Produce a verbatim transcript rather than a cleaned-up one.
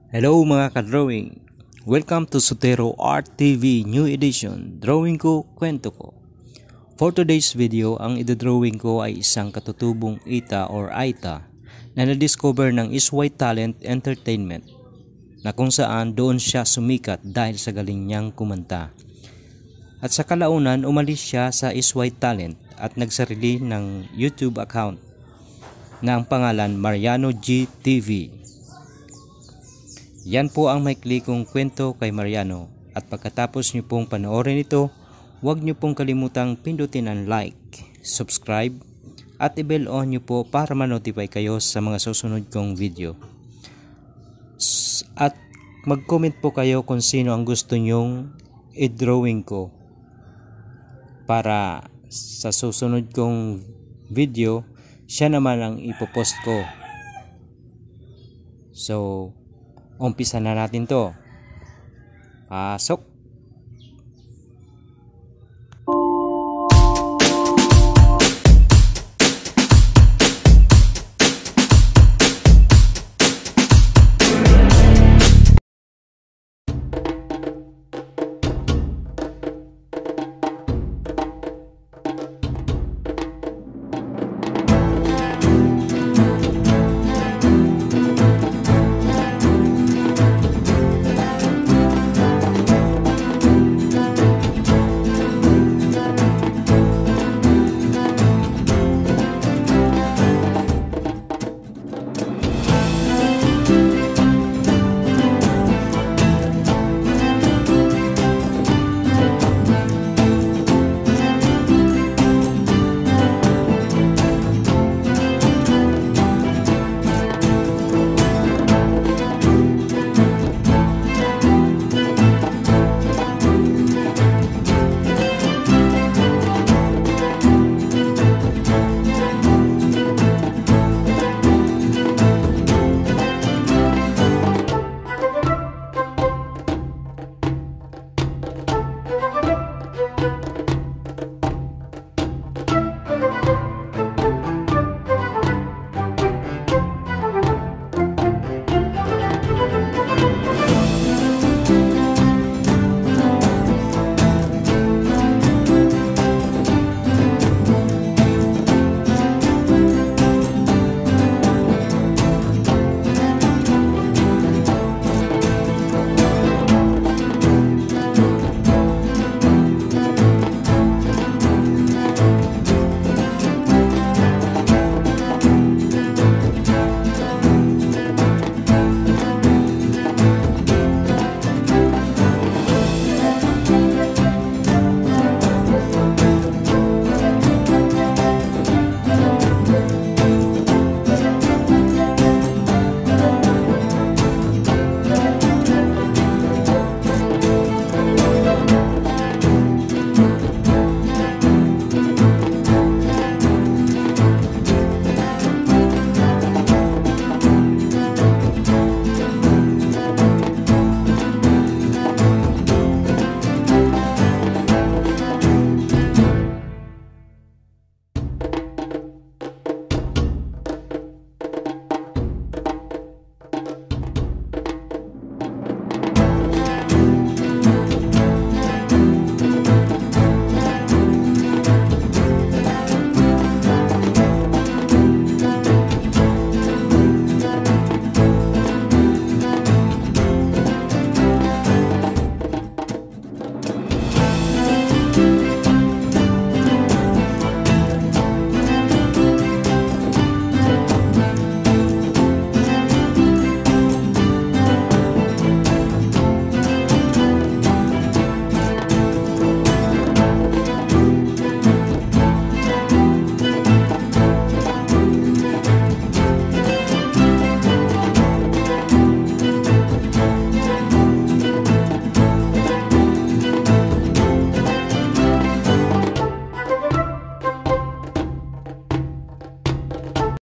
Hello mga ka-drawing! Welcome to Sotero Art T V New Edition, Drawing Ko, Kwento Ko. For today's video, ang idodrawing ko ay isang katutubong ita or aita na na-discover ng Is White Talent Entertainment na kung saan doon siya sumikat dahil sa galing niyang kumanta. At sa kalaunan, umalis siya sa Is White Talent at nagsarili ng YouTube account na ang pangalan Mariano G T V. Yan po ang maikli kong kwento kay Mariano, at pagkatapos nyo pong panoorin ito, huwag nyo pong kalimutang pindutin ang like, subscribe at i-bell on nyo po para ma-notify kayo sa mga susunod kong video. At mag-comment po kayo kung sino ang gusto nyong i-drawing ko para sa susunod kong video siya naman ang ipopost ko. So umpisa na natin to. Pasok!